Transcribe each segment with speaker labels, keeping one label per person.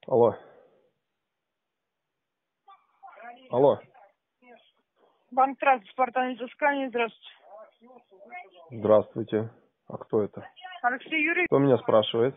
Speaker 1: Алло. Алло.
Speaker 2: Банк транспорта взыскания, здравствуйте.
Speaker 1: Здравствуйте. А кто это?
Speaker 2: Алексей Юрьевич.
Speaker 1: Кто меня спрашивает?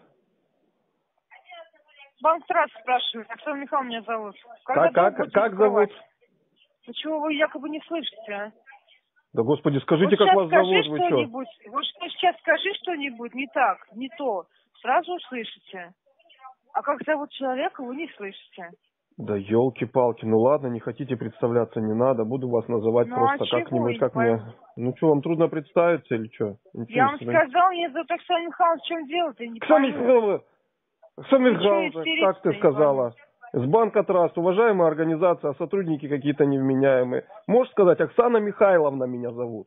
Speaker 2: Банк транспорта спрашивает. Оксана Михайловна меня зовут.
Speaker 1: Как зовут?
Speaker 2: Почему вы якобы не слышите, а?
Speaker 1: Да господи, скажите,
Speaker 2: Вот
Speaker 1: как вас зовут,
Speaker 2: вы
Speaker 1: вы что?
Speaker 2: Вот что сейчас скажи что-нибудь не так, не то. Сразу услышите. А как зовут человека, вы не слышите.
Speaker 1: Да елки-палки, ну ладно, не хотите представляться, не надо, буду вас называть
Speaker 2: Ну,
Speaker 1: просто
Speaker 2: а чего?
Speaker 1: как-нибудь,
Speaker 2: Я
Speaker 1: как
Speaker 2: не
Speaker 1: мне...
Speaker 2: пойму.
Speaker 1: Ну что, вам трудно представиться или что?
Speaker 2: Я вам сказал, мне зовут Оксана Михайловна, в чем дело-то, не пойму.
Speaker 1: Оксана
Speaker 2: Вы чего
Speaker 1: Михайловна, как ты
Speaker 2: истерите-то, не
Speaker 1: сказала? С банка Траст, уважаемая организация, а сотрудники какие-то невменяемые. Можешь сказать, Оксана Михайловна меня зовут?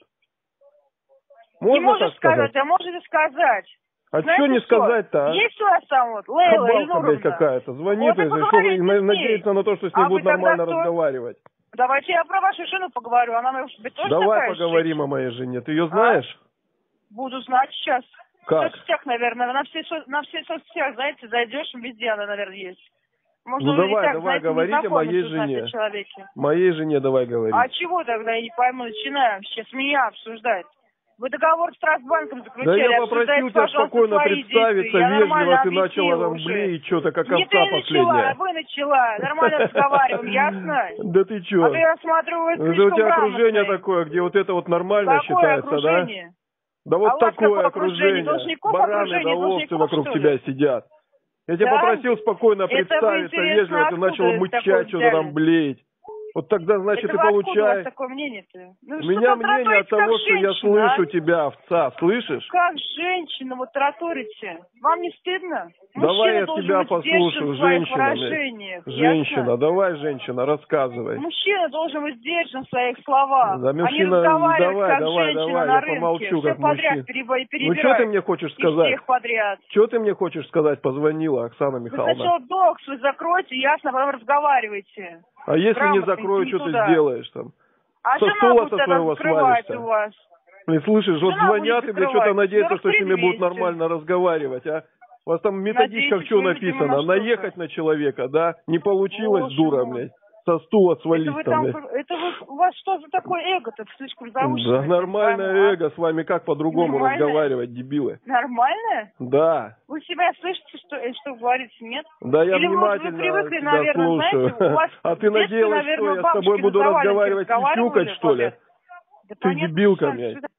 Speaker 2: Не
Speaker 1: Можно
Speaker 2: можешь
Speaker 1: так сказать?
Speaker 2: а можете сказать.
Speaker 1: А
Speaker 2: Знаете
Speaker 1: что не сказать-то, а?
Speaker 2: Есть у вас там вот Лейла
Speaker 1: Хабалка,
Speaker 2: Ильнуровна?
Speaker 1: блядь, какая-то. Звонит,
Speaker 2: Вот и
Speaker 1: и
Speaker 2: поговорите с ней.
Speaker 1: надеется на то, что с ней
Speaker 2: А вы
Speaker 1: будут
Speaker 2: тогда
Speaker 1: нормально
Speaker 2: кто?
Speaker 1: разговаривать.
Speaker 2: Давайте я про вашу жену поговорю. Она может быть тоже
Speaker 1: Давай
Speaker 2: такая
Speaker 1: поговорим
Speaker 2: женщина?
Speaker 1: о моей жене. Ты ее знаешь?
Speaker 2: Буду знать сейчас.
Speaker 1: Как?
Speaker 2: В соцсетях, наверное. На все соцсетях, знаете, зайдешь, везде она, наверное, есть. Можно
Speaker 1: Ну
Speaker 2: и так,
Speaker 1: давай
Speaker 2: знаете,
Speaker 1: говорить о моей
Speaker 2: незнакомец узнать о
Speaker 1: жене.
Speaker 2: человеке.
Speaker 1: Моей жене давай говорить.
Speaker 2: А чего тогда, я не пойму, начинаем сейчас меня обсуждать? Вы договор с Трастбанком заключили,
Speaker 1: Да я
Speaker 2: обсуждайте,
Speaker 1: попросил тебя
Speaker 2: пожалуйста,
Speaker 1: спокойно
Speaker 2: свои
Speaker 1: представиться,
Speaker 2: действия. Я
Speaker 1: вежливо,
Speaker 2: нормально
Speaker 1: ты начала
Speaker 2: объяснила
Speaker 1: там
Speaker 2: уже.
Speaker 1: блеять что-то, как
Speaker 2: Не
Speaker 1: овца
Speaker 2: ты начала, а
Speaker 1: последняя.
Speaker 2: вы начала. Нормально разговариваем, ясно?
Speaker 1: Да ты
Speaker 2: А
Speaker 1: чё?
Speaker 2: то я смотрю, вы
Speaker 1: Это у
Speaker 2: слишком
Speaker 1: тебя окружение
Speaker 2: грамотный.
Speaker 1: такое, где вот это вот нормально
Speaker 2: Какое
Speaker 1: считается,
Speaker 2: окружение?
Speaker 1: да? Да
Speaker 2: А
Speaker 1: вот
Speaker 2: у вас какое
Speaker 1: такое
Speaker 2: окружение?
Speaker 1: окружение.
Speaker 2: Должников
Speaker 1: Бараны да
Speaker 2: окружение?
Speaker 1: овцы
Speaker 2: Должников,
Speaker 1: вокруг
Speaker 2: что
Speaker 1: тебя
Speaker 2: ли?
Speaker 1: сидят. Я тебя
Speaker 2: Да?
Speaker 1: попросил спокойно
Speaker 2: Это вы,
Speaker 1: представиться,
Speaker 2: интересно,
Speaker 1: вежливо, ты
Speaker 2: откуда
Speaker 1: начала
Speaker 2: это такое
Speaker 1: мычать, что-то там
Speaker 2: взяли?
Speaker 1: блеять. Вот тогда, значит,
Speaker 2: Это
Speaker 1: и
Speaker 2: вы откуда у вас
Speaker 1: получай.
Speaker 2: такое мнение-то? Ну,
Speaker 1: У
Speaker 2: что
Speaker 1: меня
Speaker 2: вы
Speaker 1: мнение от
Speaker 2: тараторите, как
Speaker 1: того, что я
Speaker 2: женщина,
Speaker 1: слышу
Speaker 2: а?
Speaker 1: тебя, овца, слышишь?
Speaker 2: Как женщина вы тараторите? Вам не стыдно?
Speaker 1: Давай
Speaker 2: Мужчина
Speaker 1: я
Speaker 2: должен
Speaker 1: тебя
Speaker 2: быть сдержан
Speaker 1: послушаю,
Speaker 2: в своих
Speaker 1: женщина, блядь.
Speaker 2: выражениях,
Speaker 1: Женщина,
Speaker 2: ясно?
Speaker 1: давай, женщина, рассказывай.
Speaker 2: Мужчина должен быть сдержан в своих словах,
Speaker 1: Да,
Speaker 2: а не
Speaker 1: мужчина,
Speaker 2: разговаривать как
Speaker 1: давай,
Speaker 2: женщина
Speaker 1: я
Speaker 2: на рынке.
Speaker 1: помолчу,
Speaker 2: Все
Speaker 1: как
Speaker 2: подряд
Speaker 1: мужчина. Ну, что ты
Speaker 2: перебирать.
Speaker 1: мне хочешь
Speaker 2: И
Speaker 1: сказать?
Speaker 2: всех подряд.
Speaker 1: Что ты мне хочешь сказать? Позвонила, Оксана
Speaker 2: Вы
Speaker 1: Михайловна.
Speaker 2: сначала долг свой закройте, ясно, потом разговаривайте.
Speaker 1: А если не
Speaker 2: Грамотно,
Speaker 1: закрою,
Speaker 2: не
Speaker 1: что ты
Speaker 2: туда.
Speaker 1: сделаешь там?
Speaker 2: А
Speaker 1: Со
Speaker 2: жена будет
Speaker 1: стула-то
Speaker 2: тогда
Speaker 1: своего
Speaker 2: закрывать
Speaker 1: свалишься.
Speaker 2: у вас.
Speaker 1: Блин, слышишь, вот
Speaker 2: Жена будет
Speaker 1: звонят и, блядь, что-то
Speaker 2: закрывать.
Speaker 1: надеются, что с ними будут
Speaker 2: 43 200.
Speaker 1: нормально разговаривать, а? У вас там в методичках
Speaker 2: Надеетесь
Speaker 1: что
Speaker 2: вы, видимо, на
Speaker 1: написано?
Speaker 2: что-то.
Speaker 1: Наехать на человека, да? Не получилось,
Speaker 2: Боже
Speaker 1: дура,
Speaker 2: мой.
Speaker 1: блядь. Со стула
Speaker 2: Это
Speaker 1: свались
Speaker 2: вы
Speaker 1: там,
Speaker 2: там,
Speaker 1: блядь.
Speaker 2: у вас что за такое эго-то слишком
Speaker 1: Да
Speaker 2: завышенное?
Speaker 1: нормальное эго, с вами как по-другому
Speaker 2: Нормальное?
Speaker 1: разговаривать, дебилы?
Speaker 2: Нормально?
Speaker 1: Да.
Speaker 2: Вы себя слышите, что говорите, нет?
Speaker 1: Да я
Speaker 2: Или, может, вы
Speaker 1: внимательно
Speaker 2: привыкли,
Speaker 1: тебя
Speaker 2: наверное,
Speaker 1: слушаю.
Speaker 2: знаете, у вас
Speaker 1: А ты
Speaker 2: в детстве,
Speaker 1: надеялась, что
Speaker 2: наверное,
Speaker 1: я с тобой
Speaker 2: бабушки
Speaker 1: буду
Speaker 2: на заваленке
Speaker 1: разговаривать и тюкать,
Speaker 2: разговаривали
Speaker 1: что ли?
Speaker 2: подряд. Да
Speaker 1: Ты
Speaker 2: понятно,
Speaker 1: дебилка,
Speaker 2: что
Speaker 1: блядь.